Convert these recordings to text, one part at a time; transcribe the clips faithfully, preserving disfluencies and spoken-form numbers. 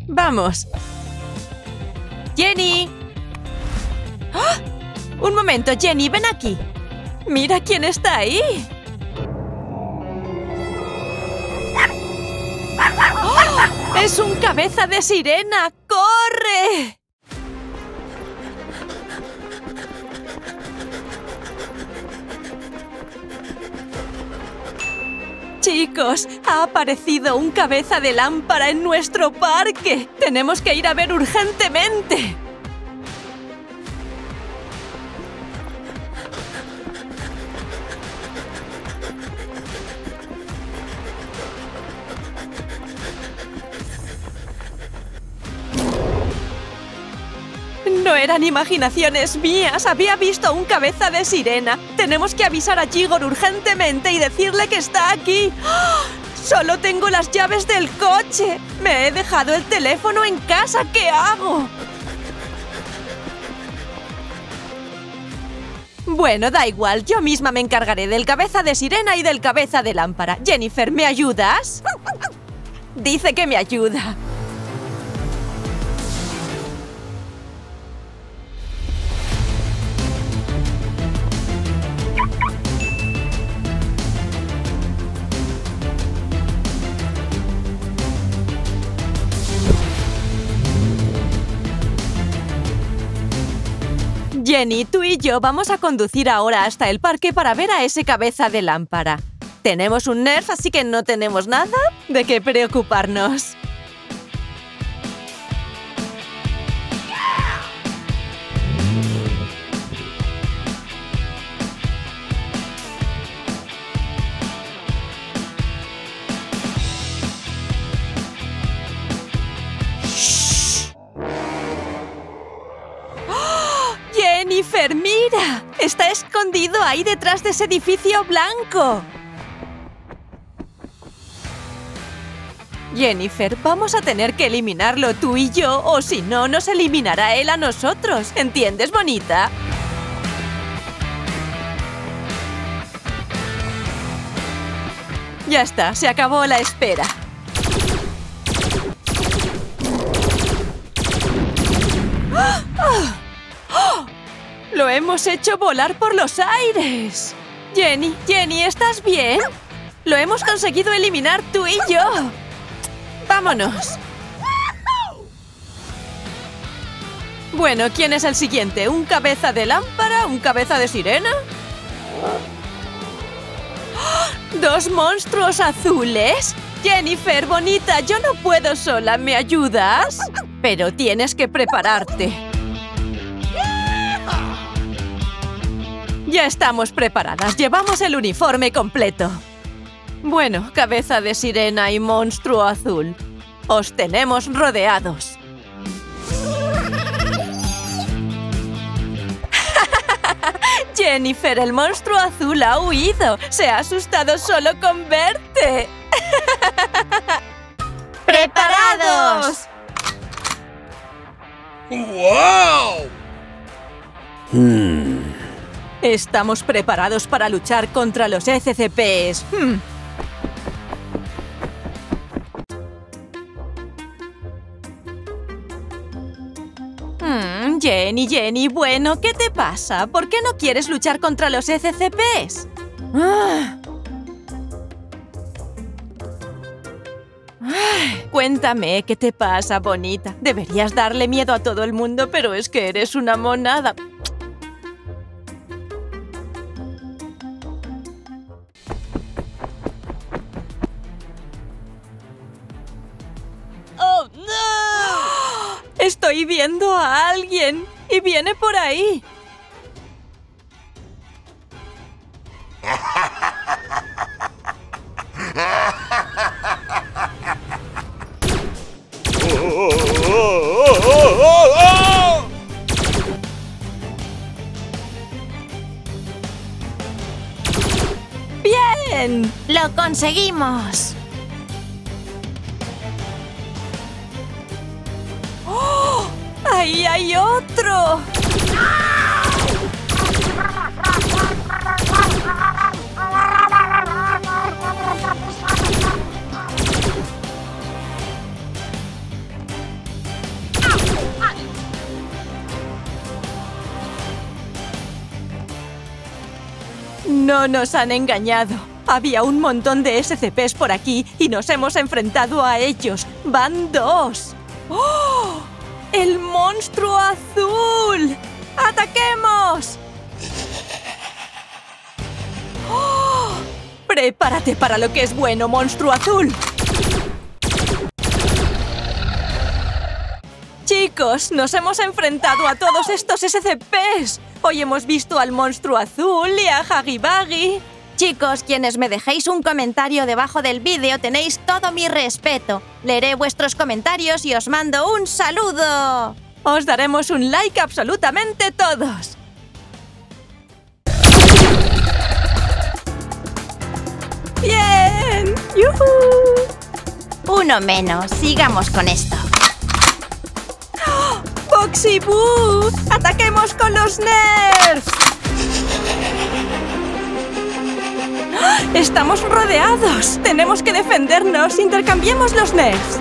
Vamos. ¡Jenny! ¡Ah! Un momento, Jenny, ven aquí. Mira quién está ahí. ¡Oh! ¡Es un cabeza de sirena! ¡Corre! Chicos, ha aparecido un cabeza de lámpara en nuestro parque. Tenemos que ir a ver urgentemente. No eran imaginaciones mías. Había visto un cabeza de sirena. Tenemos que avisar a Gigor urgentemente y decirle que está aquí. ¡Oh! Solo tengo las llaves del coche. Me he dejado el teléfono en casa. ¿Qué hago? Bueno, da igual. Yo misma me encargaré del cabeza de sirena y del cabeza de lámpara. Jennifer, ¿me ayudas? Dice que me ayuda. Jenny, tú y yo vamos a conducir ahora hasta el parque para ver a ese cabeza de lámpara. Tenemos un Nerf, así que no tenemos nada de qué preocuparnos. ¡Jennifer, mira! Está escondido ahí detrás de ese edificio blanco. Jennifer, vamos a tener que eliminarlo tú y yo, o si no, nos eliminará él a nosotros. ¿Entiendes, bonita? Ya está, se acabó la espera. ¡Ah! ¡Ah! ¡Oh! ¡Lo hemos hecho volar por los aires! Jenny, Jenny, ¿estás bien? Lo hemos conseguido eliminar tú y yo. ¡Vámonos! Bueno, ¿quién es el siguiente? ¿Un cabeza de lámpara? ¿Un cabeza de sirena? ¡Oh! ¿Dos monstruos azules? Jennifer, bonita, yo no puedo sola. ¿Me ayudas? Pero tienes que prepararte. Ya estamos preparadas. Llevamos el uniforme completo. Bueno, cabeza de sirena y monstruo azul, os tenemos rodeados. Jennifer, el monstruo azul ha huido. Se ha asustado solo con verte. ¡Preparados! ¡Wow! Hmm. Estamos preparados para luchar contra los S C Ps. Hmm. Hmm, Jenny, Jenny, bueno, ¿qué te pasa? ¿Por qué no quieres luchar contra los S C Ps? Ah. Ay, cuéntame, ¿qué te pasa, bonita? Deberías darle miedo a todo el mundo, pero es que eres una monada. ¡Oh, no! Estoy viendo a alguien y viene por ahí. ¡Bien! ¡Lo conseguimos! ¡Oh! ¡Ahí hay otro! No nos han engañado. Había un montón de S C Pes por aquí y nos hemos enfrentado a ellos. ¡Van dos! ¡Oh! ¡El monstruo azul! ¡Ataquemos! ¡Oh! ¡Prepárate para lo que es bueno, monstruo azul! Chicos, nos hemos enfrentado a todos estos S C Pes. Hoy hemos visto al monstruo azul y a Huggy Wuggy. Chicos, quienes me dejéis un comentario debajo del vídeo tenéis todo mi respeto. Leeré vuestros comentarios y os mando un saludo. Os daremos un like absolutamente todos. ¡Bien! ¡Yujú! Uno menos. Sigamos con esto. ¡Foxy Boo! ¡Ataquemos con los Nerfs! ¡Estamos rodeados! ¡Tenemos que defendernos! ¡Intercambiemos los Nerfs!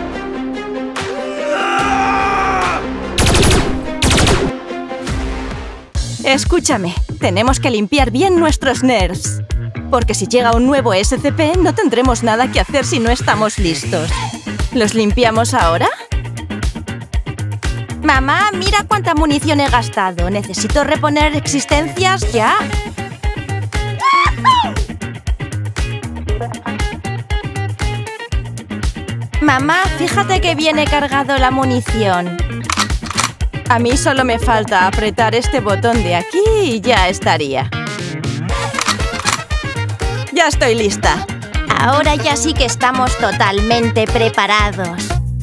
Escúchame, tenemos que limpiar bien nuestros Nerfs. Porque si llega un nuevo S C P, no tendremos nada que hacer si no estamos listos. ¿Los limpiamos ahora? Mamá, mira cuánta munición he gastado. Necesito reponer existencias ya. Mamá, fíjate que viene cargado la munición. A mí solo me falta apretar este botón de aquí y ya estaría. ¡Ya estoy lista! Ahora ya sí que estamos totalmente preparados.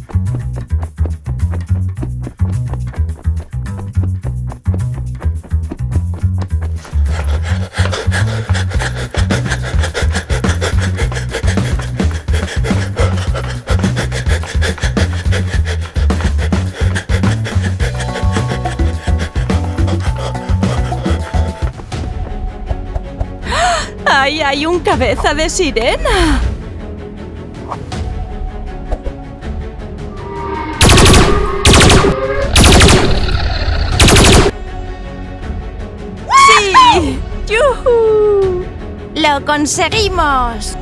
¡Ahí hay un cabeza de sirena! ¡Sí! ¡Yujú! ¡Lo conseguimos!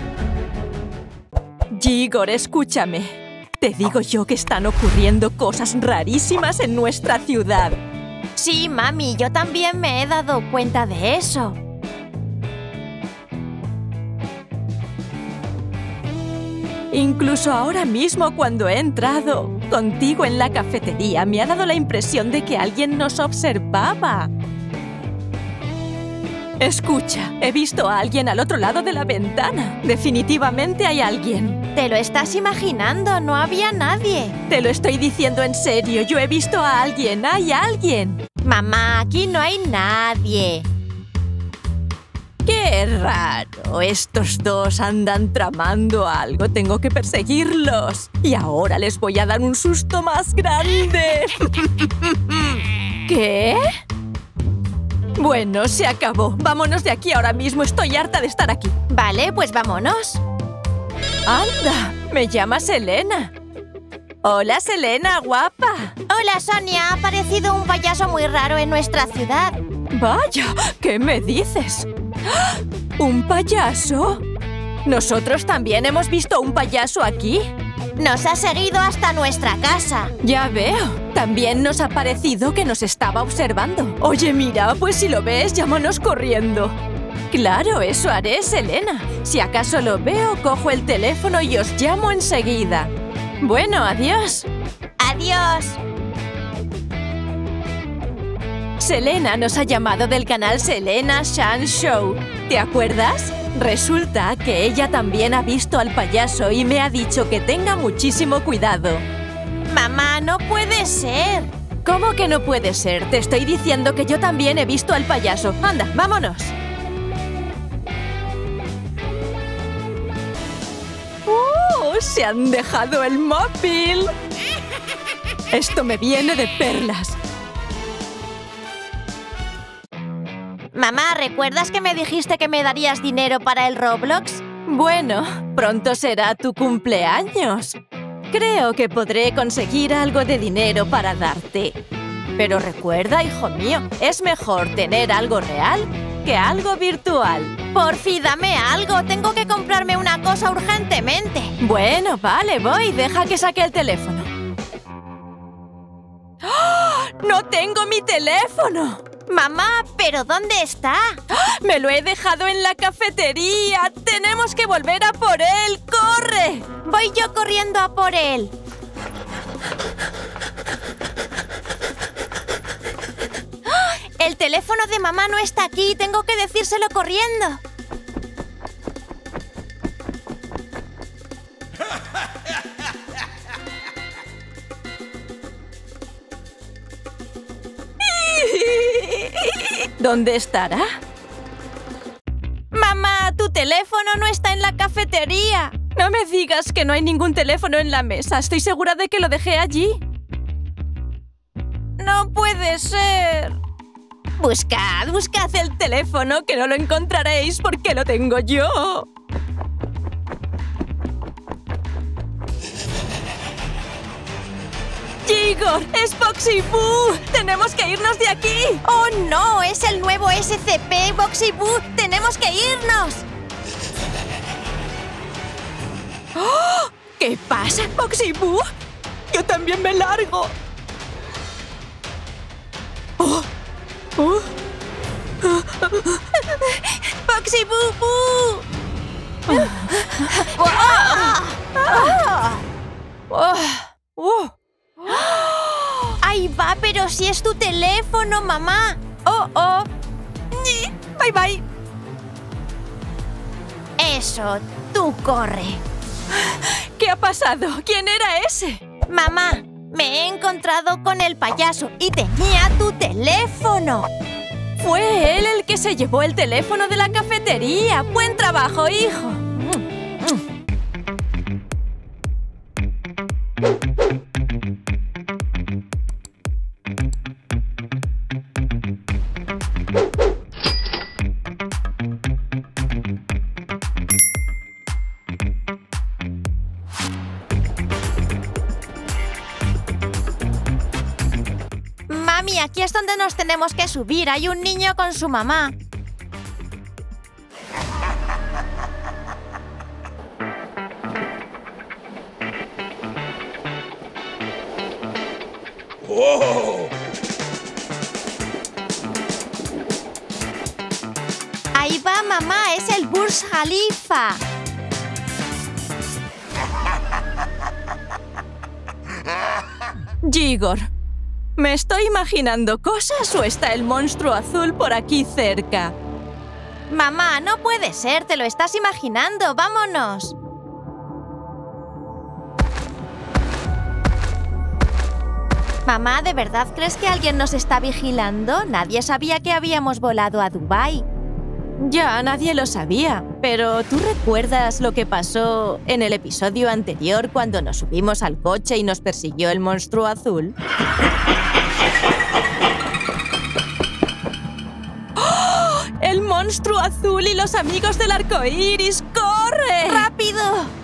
Igor, escúchame. Te digo yo que están ocurriendo cosas rarísimas en nuestra ciudad. Sí, mami, yo también me he dado cuenta de eso. Incluso ahora mismo cuando he entrado contigo en la cafetería me ha dado la impresión de que alguien nos observaba. Escucha, he visto a alguien al otro lado de la ventana. Definitivamente hay alguien. Te lo estás imaginando, no había nadie. Te lo estoy diciendo en serio, yo he visto a alguien, hay alguien. Mamá, aquí no hay nadie. ¡Qué raro! Estos dos andan tramando algo. Tengo que perseguirlos. Y ahora les voy a dar un susto más grande. ¿Qué? Bueno, se acabó. Vámonos de aquí ahora mismo. Estoy harta de estar aquí. Vale, pues vámonos. ¡Anda! Me llamas Selena. Hola, Selena, guapa. Hola, Sonia. Ha aparecido un payaso muy raro en nuestra ciudad. Vaya, ¿qué me dices? ¿Un payaso? ¿Nosotros también hemos visto un payaso aquí? Nos ha seguido hasta nuestra casa. Ya veo. También nos ha parecido que nos estaba observando. Oye, mira, pues si lo ves, llámanos corriendo. Claro, eso haré, Selena. Si acaso lo veo, cojo el teléfono y os llamo enseguida. Bueno, adiós. Adiós. Selena nos ha llamado del canal Selena Shan Show. ¿Te acuerdas? Resulta que ella también ha visto al payaso y me ha dicho que tenga muchísimo cuidado. Mamá, no puede ser. ¿Cómo que no puede ser? Te estoy diciendo que yo también he visto al payaso. Anda, vámonos. ¡Oh! ¡Se han dejado el móvil! Esto me viene de perlas. Mamá, ¿recuerdas que me dijiste que me darías dinero para el Roblox? Bueno, pronto será tu cumpleaños. Creo que podré conseguir algo de dinero para darte. Pero recuerda, hijo mío, es mejor tener algo real que algo virtual. Porfi, dame algo. Tengo que comprarme una cosa urgentemente. Bueno, vale, voy. Deja que saque el teléfono. ¡Oh! ¡No tengo mi teléfono! Mamá, ¿pero dónde está? ¡Me lo he dejado en la cafetería! ¡Tenemos que volver a por él! ¡Corre! Voy yo corriendo a por él. El teléfono de mamá no está aquí. Tengo que decírselo corriendo. ¿Dónde estará? Mamá, tu teléfono no está en la cafetería. No me digas que no hay ningún teléfono en la mesa. Estoy segura de que lo dejé allí. No puede ser. Buscad, buscad el teléfono, que no lo encontraréis porque lo tengo yo. ¡Igor! ¡Es Boxy Boo! ¡Tenemos que irnos de aquí! ¡Oh, no! ¡Es el nuevo S C P, Boxy Boo! ¡Tenemos que irnos! ¡Oh! ¿Qué pasa, Boxy Boo? ¡Yo también me largo! ¡Oh! ¡Oh! ¡Boxy Boo Boo! ¡Oh! ¡Oh! ¡Ahí va! ¡Pero si es tu teléfono, mamá! ¡Oh, oh! ¡Bye, bye! Eso, tú corre. ¿Qué ha pasado? ¿Quién era ese? Mamá, me he encontrado con el payaso y tenía tu teléfono. Fue él el que se llevó el teléfono de la cafetería. ¡Buen trabajo, hijo! Mami, aquí es donde nos tenemos que subir. Hay un niño con su mamá. Whoa! Ahí va, mamá. Es el Burj Khalifa. Igor, ¿me estoy imaginando cosas o está el monstruo azul por aquí cerca? Mamá, no puede ser. Te lo estás imaginando. ¡Vámonos! Mamá, ¿de verdad crees que alguien nos está vigilando? Nadie sabía que habíamos volado a Dubái. Ya, nadie lo sabía. Pero ¿tú recuerdas lo que pasó en el episodio anterior cuando nos subimos al coche y nos persiguió el monstruo azul? ¡Oh! ¡El monstruo azul y los amigos del arco iris! ¡Corre! ¡Rápido!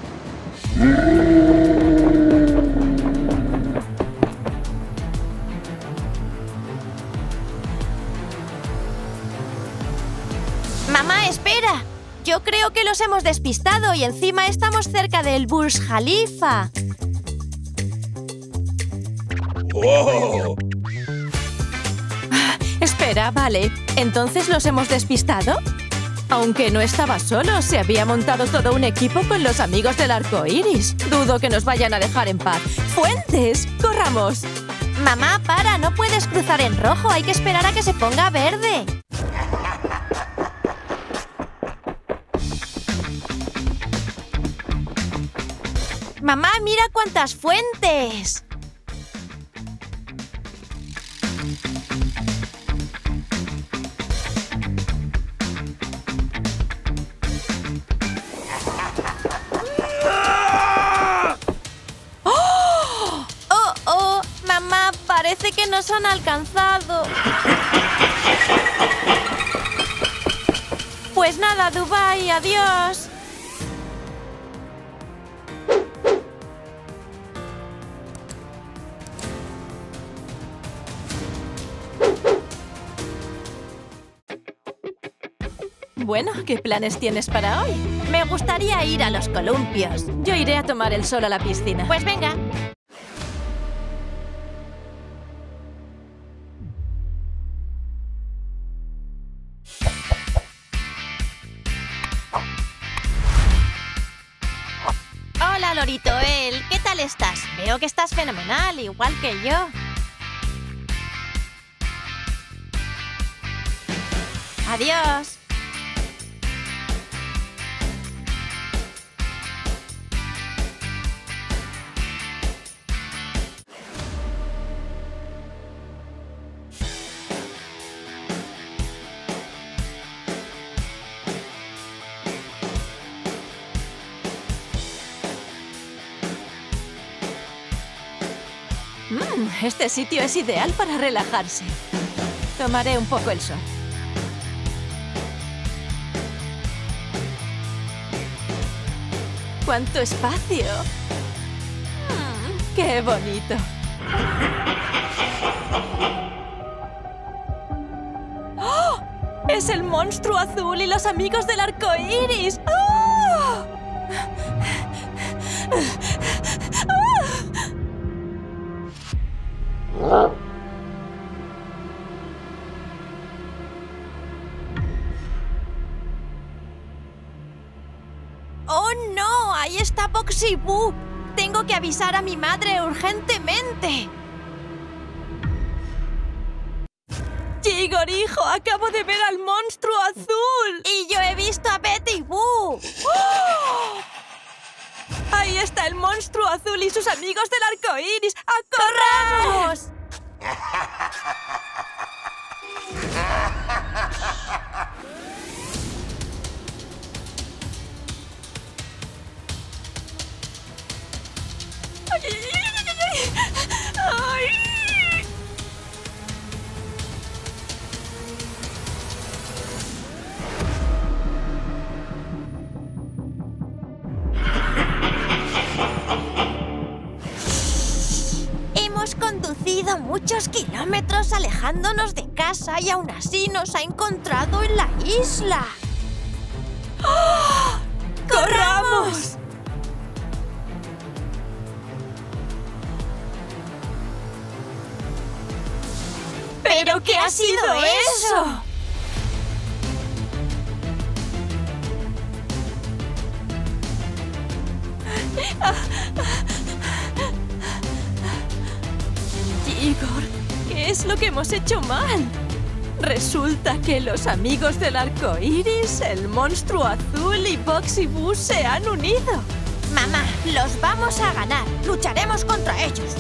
Mamá, espera. Yo creo que los hemos despistado y encima estamos cerca del Burj Khalifa. Whoa! Espera, vale. ¿Entonces los hemos despistado? Aunque no estaba solo, se había montado todo un equipo con los amigos del arco iris. Dudo que nos vayan a dejar en paz. ¡Fuentes! ¡Corramos! Mamá, para, no puedes cruzar en rojo. Hay que esperar a que se ponga verde. Mamá, mira cuántas fuentes. ¡Oh! ¡Oh, oh! Mamá, parece que nos han alcanzado. Pues nada, Dubái, adiós. Bueno, ¿qué planes tienes para hoy? Me gustaría ir a los columpios. Yo iré a tomar el sol a la piscina. Pues venga. Hola, Loritoel. ¿Qué tal estás? Veo que estás fenomenal, igual que yo. Adiós. Mm, este sitio es ideal para relajarse. Tomaré un poco el sol. ¡Cuánto espacio! Mm, ¡qué bonito! ¡Oh! ¡Es el monstruo azul y los amigos del arco iris! ¡Oh! ¡Oh, no! ¡Ahí está Boxy Boo! Tengo que avisar a mi madre urgentemente. ¡Igor, hijo! ¡Acabo de ver al monstruo azul! Y yo he visto a Betty Boo. ¡Oh! ¡Ahí está el monstruo azul y sus amigos del arco iris! ¡Corramos! ¡Ay! Hemos conducido muchos kilómetros alejándonos de casa y aún así nos ha encontrado en la isla. ¡Oh! ¡Corramos! ¿Pero qué ha sido eso? Igor, ¿qué es lo que hemos hecho mal? Resulta que los amigos del arco iris, el monstruo azul y Boxy Boo se han unido. Mamá, los vamos a ganar. Lucharemos contra ellos.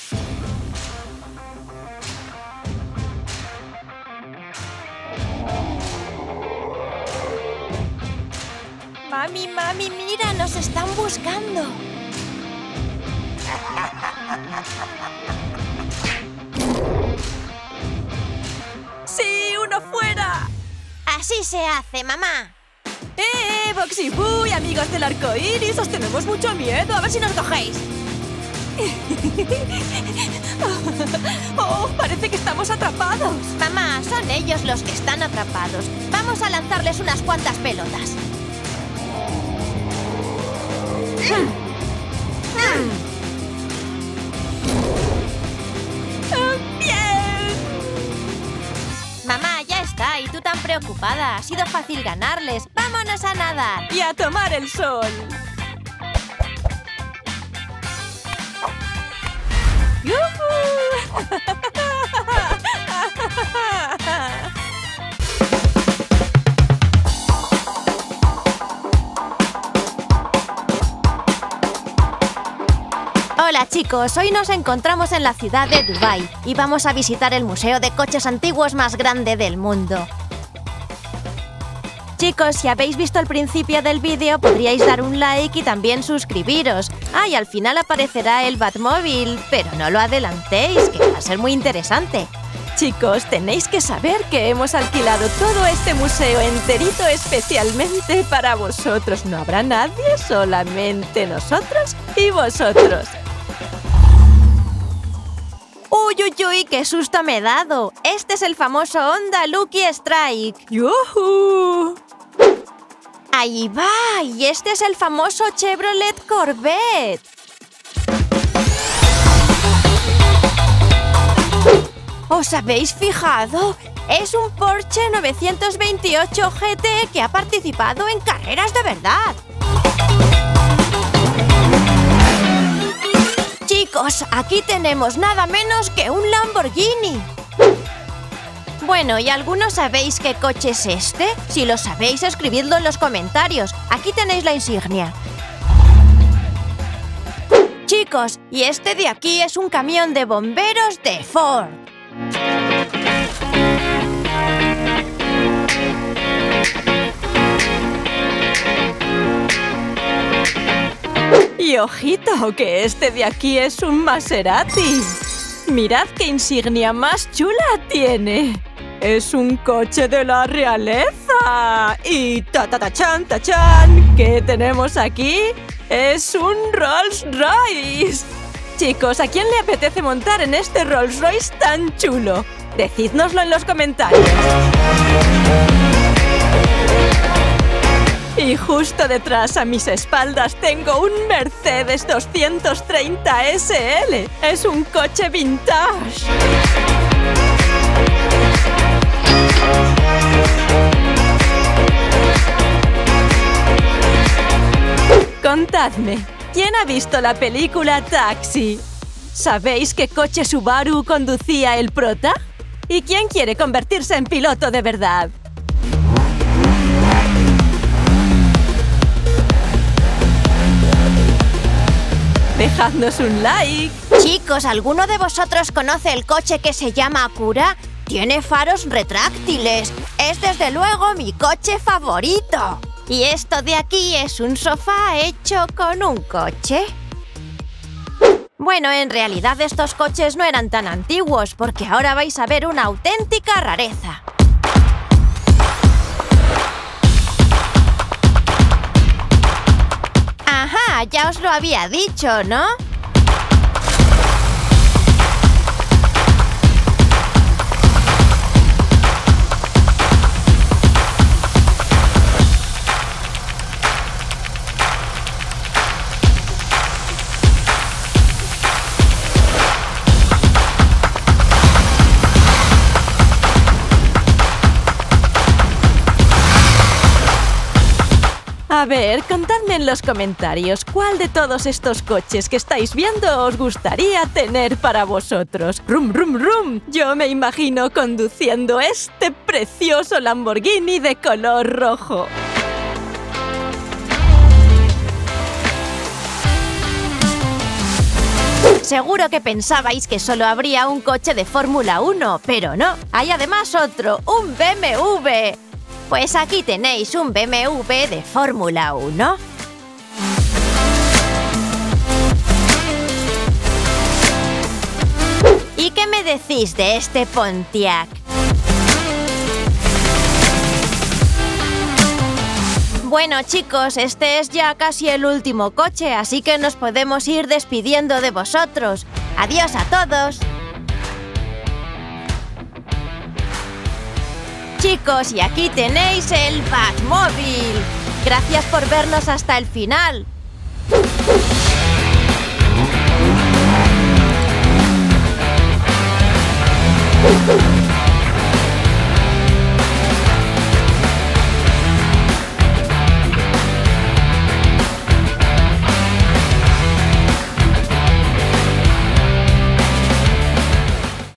Mami, mami, mira, nos están buscando. ¡Sí, uno fuera! Así se hace, mamá. ¡Eh, Boxy Boo y amigos del arco iris! ¡Os tenemos mucho miedo! ¡A ver si nos cogéis! ¡Oh, parece que estamos atrapados! Mamá, son ellos los que están atrapados. Vamos a lanzarles unas cuantas pelotas. ¡Bien! Mamá, ya está. Y tú tan preocupada. Ha sido fácil ganarles. ¡Vámonos a nadar! ¡Y a tomar el sol! ¡Yujú! Hola chicos, hoy nos encontramos en la ciudad de Dubái y vamos a visitar el museo de coches antiguos más grande del mundo. Chicos, si habéis visto el principio del vídeo, podríais dar un like y también suscribiros. Ah, y al final aparecerá el Batmóvil, pero no lo adelantéis, que va a ser muy interesante. Chicos, tenéis que saber que hemos alquilado todo este museo enterito especialmente para vosotros. No habrá nadie, solamente nosotros y vosotros. ¡Uy, uy, uy! ¡Qué susto me he dado! Este es el famoso Honda Lucky Strike. ¡Yujú! ¡Ahí va! Y este es el famoso Chevrolet Corvette. ¿Os habéis fijado? Es un Porsche novecientos veintiocho G T que ha participado en carreras de verdad. Chicos, aquí tenemos nada menos que un Lamborghini. Bueno, ¿y algunos sabéis qué coche es este? Si lo sabéis, escribidlo en los comentarios. Aquí tenéis la insignia. Chicos, y este de aquí es un camión de bomberos de Ford. Y ojito, que este de aquí es un Maserati. Mirad qué insignia más chula tiene. Es un coche de la realeza. Y ta ta ta chan ta chan, ¿qué tenemos aquí? Es un Rolls Royce. Chicos, ¿a quién le apetece montar en este Rolls Royce tan chulo? Decídnoslo en los comentarios. Y justo detrás, a mis espaldas, tengo un Mercedes doscientos treinta S L. Es un coche vintage. Contadme, ¿quién ha visto la película Taxi? ¿Sabéis qué coche Subaru conducía el prota? ¿Y quién quiere convertirse en piloto de verdad? Dejadnos un like. Chicos, ¿alguno de vosotros conoce el coche que se llama Acura? Tiene faros retráctiles. Es desde luego mi coche favorito. Y esto de aquí es un sofá hecho con un coche. Bueno, en realidad estos coches no eran tan antiguos, porque ahora vais a ver una auténtica rareza. Ajá, ya os lo había dicho, ¿no? A ver, contadme en los comentarios cuál de todos estos coches que estáis viendo os gustaría tener para vosotros. ¡Rum, rum, rum! Yo me imagino conduciendo este precioso Lamborghini de color rojo. Seguro que pensabais que solo habría un coche de Fórmula uno, pero no. Hay además otro, un B M W. Pues aquí tenéis un B M W de Fórmula uno. ¿Y qué me decís de este Pontiac? Bueno, chicos, este es ya casi el último coche, así que nos podemos ir despidiendo de vosotros. ¡Adiós a todos! Chicos, y aquí tenéis el Batmóvil. Gracias por vernos hasta el final.